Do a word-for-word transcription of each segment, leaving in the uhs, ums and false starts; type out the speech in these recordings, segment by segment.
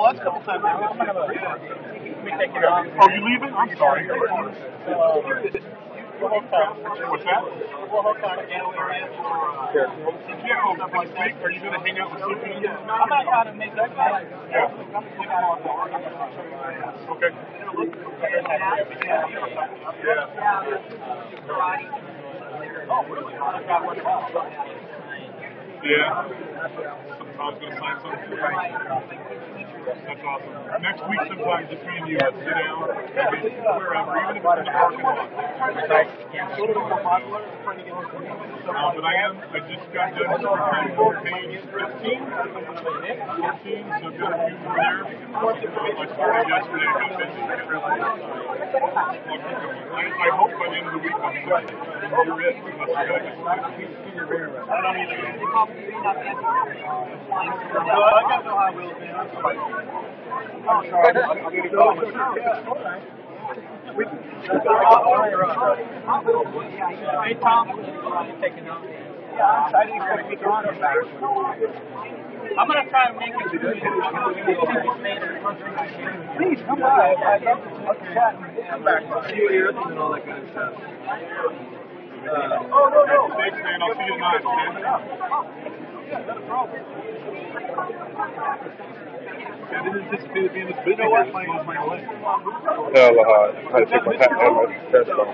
last couple times. I'm gonna have a. Oh, you leaving? I'm sorry. What's that? Sure. Yeah, oh, next week, are you going to hang out with Sophie? I'm gonna try to make that guy. Yeah. Okay. Yeah. I was going to sign something. That's awesome. Next week, sometime, just me and you, let's sit down, maybe wherever, even if it's in the parking lot. Uh, but I am, I just got done preparing for page fifteen, fourteen, so I've got a few more there. Uh, I started yesterday, I got busy. I'll keep going. I, I hope by the end of the week I'll be done. You're it, unless you guys just I don't either. No, I got no high wheels, man. I'm sorry. I'm sorry. I'm going to go. Hey, Tom. Taking off. Yeah, I didn't expect you to run it back. I'm going to try and make it to please, come by. I'd love to chat and come back. See you here and all that kind of stuff. Uh, oh, no, no. Thanks, man. I'll see you tonight, okay? Yeah, not a problem. I didn't anticipate it being this busy. I was playing on my way. Hell, uh, I take my hat and my vest off.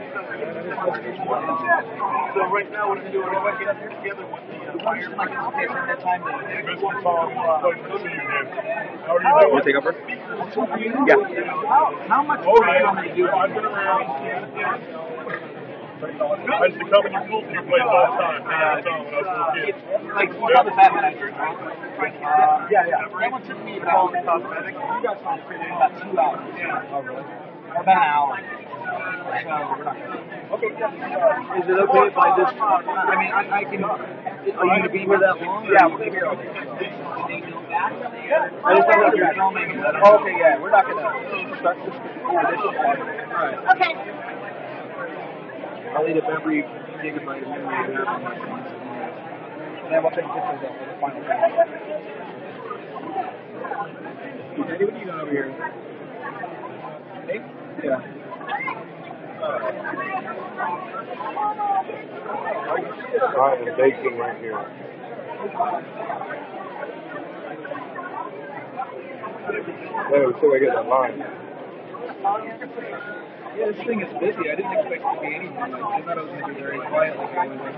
So right now, what I'm doing, I'm going to get together with the fire participation at that time. Mister Tom, pleasure to see you, man. How are you doing? You take over? Yeah. How much work do you want me to do? I've been around. I used to come in your pool to your place all the time. Yeah, when I was a little kid. Like, what other Batman actors? Uh, yeah, yeah. Someone took me about cosmetics. You guys found it pretty about two hours. Yeah. Oh, really? Or about an hour. So, we're not okay. Is it okay if I just, I mean, I, I can, are you going to be here that long? Yeah, we'll be here. Okay. I just felt like you're filming. Okay, yeah, we're not going to start this initial part. All right. Okay. I'll eat up every gigabyte of memory you have on my phone. And then we'll take pictures of the final thing. What are you doing over here? Hey? Yeah. I am baking right here. Hey, until I get that line. Yeah, this thing is busy. I didn't expect it to be anything like this. I thought it was going to be very quiet like I was like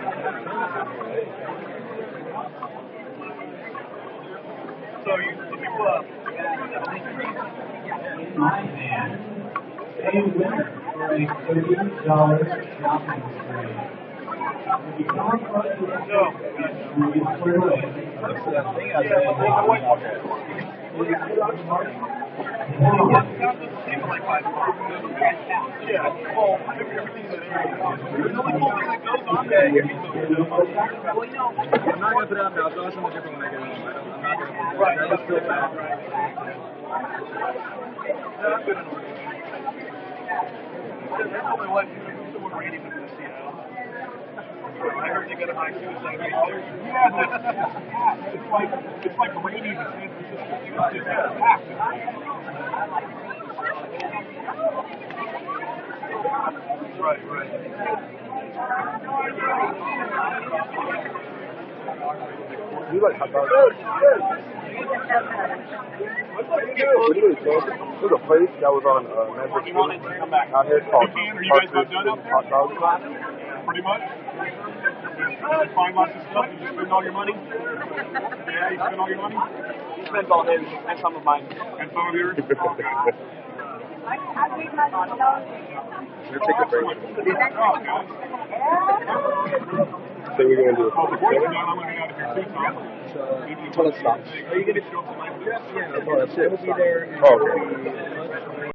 So you, you uh, My man, a winner for a thirty dollars shopping spree. If you come across the movie square away, what's that thing out there? will you put on party? Yeah, well, everything's in there. There's only one thing that goes on there. I'm not going to put it on there. I'll draw something different when I get home. I don't, I'm not going to put it on there. I just feel bad. That's good in order. That's what my wife used to do when Randy was in Seattle. I heard you got a high suicide rate there. Yeah, it's like, it's like Randy in San Francisco. You just got packed. Right, right. You like hot dogs? There's a place that was on uh, Memphis Street out here called Hot Dogs. Pretty much. Did you find lots of stuff? Did you spend all your money? Yeah, you spent all your money? He spent all his and some of mine. And some of yours? We'll take a break. So we're going to do a Well, before you're done, I'm going to be out of here too, Tom. until it stops. Are you going to show up to my booth? Yeah, that's it. We'll be there. Oh, okay.